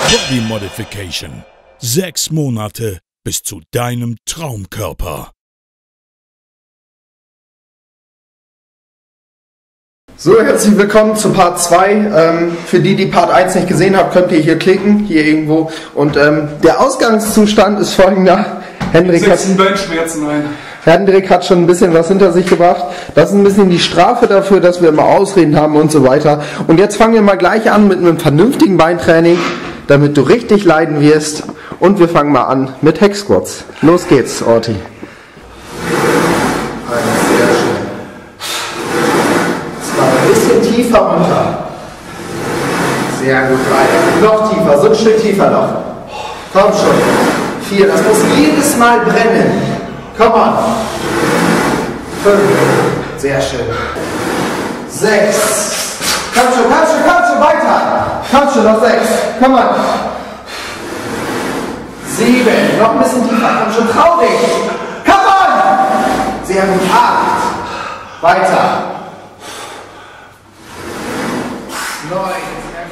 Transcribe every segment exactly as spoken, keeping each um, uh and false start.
Body Modification. Sechs Monate bis zu deinem Traumkörper. So, herzlich willkommen zu Part zwei. Ähm, für die, die Part eins nicht gesehen haben, könnt ihr hier klicken, hier irgendwo. Und ähm, der Ausgangszustand ist folgender. Hendrik hat, Beinschmerzen ein. Hendrik hat schon ein bisschen was hinter sich gebracht. Das ist ein bisschen die Strafe dafür, dass wir immer Ausreden haben und so weiter. Und jetzt fangen wir mal gleich an mit einem vernünftigen Beintraining, damit du richtig leiden wirst. Und wir fangen mal an mit Hack Squats. Los geht's, Orti. Sehr schön. Ein bisschen tiefer runter. Sehr gut rein. Noch tiefer, so ein Stück tiefer noch. Komm schon. Vier, das muss jedes Mal brennen. Komm on. Fünf. Sehr schön. Sechs. Komm schon, komm schon, komm schon, weiter. Komm schon, noch sechs. Komm on. Sieben. Noch ein bisschen tiefer. Komm schon, trau dich. Komm on. Sehr gut. Acht. Weiter. Neun.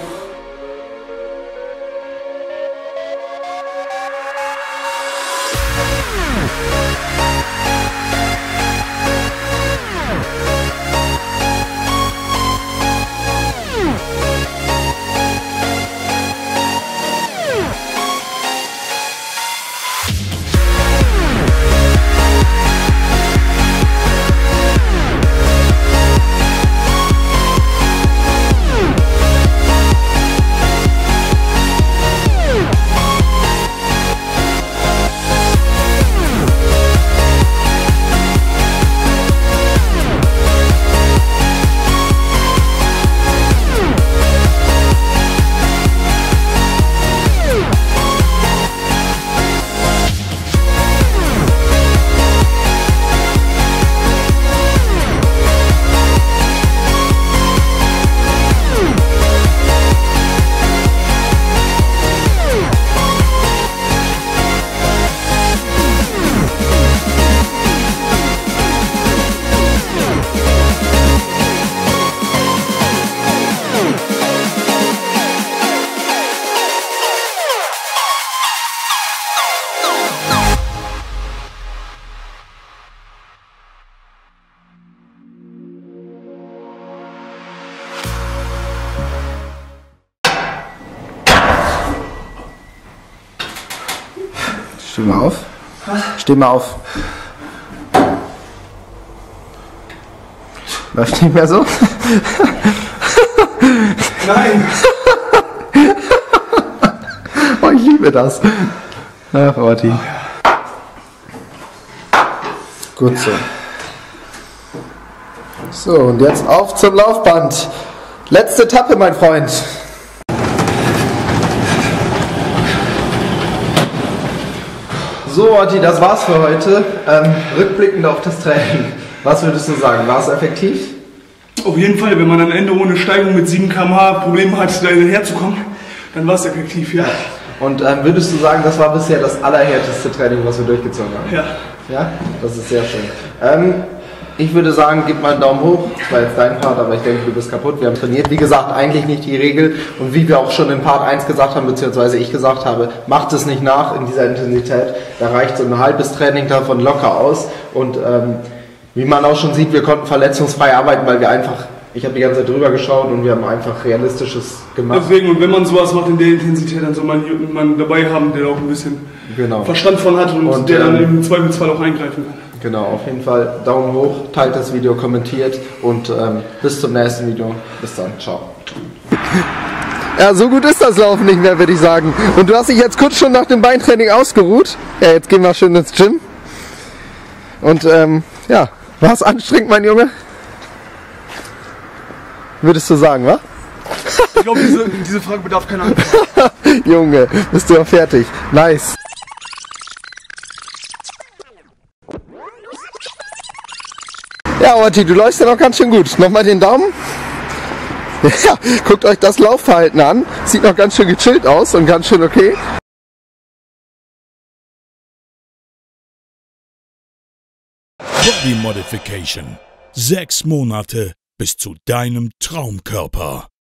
Steh mal auf. Was? Steh mal auf. Läuft nicht mehr so? Nein! Oh, ich liebe das. Ach, Orti. Oh, ja. Gut so. So, und jetzt auf zum Laufband. Letzte Etappe, mein Freund. So, Orti, das war's für heute. Ähm, rückblickend auf das Training. Was würdest du sagen? War es effektiv? Auf jeden Fall, wenn man am Ende ohne Steigung mit sieben Kilometer pro Stunde Probleme hat, da herzukommen, dann war es effektiv, ja. Und ähm, würdest du sagen, das war bisher das allerhärteste Training, was wir durchgezogen haben? Ja. Ja? Das ist sehr schön. Ähm, ich würde sagen, gib mal einen Daumen hoch. Das war jetzt dein Part, aber ich denke, du bist kaputt. Wir haben trainiert. Wie gesagt, eigentlich nicht die Regel. Und wie wir auch schon in Part eins gesagt haben, beziehungsweise ich gesagt habe, macht es nicht nach in dieser Intensität. Da reicht so ein halbes Training davon locker aus. Und ähm, wie man auch schon sieht, wir konnten verletzungsfrei arbeiten, weil wir einfach, ich habe die ganze Zeit drüber geschaut und wir haben einfach Realistisches gemacht. Deswegen, und wenn man sowas macht in der Intensität, dann soll man jemanden dabei haben, der auch ein bisschen genau. Verstand von hat und, und der ähm, dann im Zweifelsfall auch eingreifen kann. Genau, auf jeden Fall Daumen hoch, teilt das Video, kommentiert und ähm, bis zum nächsten Video. Bis dann, ciao. Ja, so gut ist das Laufen nicht mehr, würde ich sagen. Und du hast dich jetzt kurz schon nach dem Beintraining ausgeruht. Ja, jetzt gehen wir schön ins Gym. Und ähm, ja, war es anstrengend, mein Junge? Würdest du sagen, wa? Ich glaube, diese, diese Frage bedarf keiner Antwort. Junge, bist du ja fertig. Nice. Ja, Orti, du läufst ja noch ganz schön gut. Nochmal den Daumen. Ja, guckt euch das Laufverhalten an. Sieht noch ganz schön gechillt aus und ganz schön okay. Body Modification. Sechs Monate bis zu deinem Traumkörper.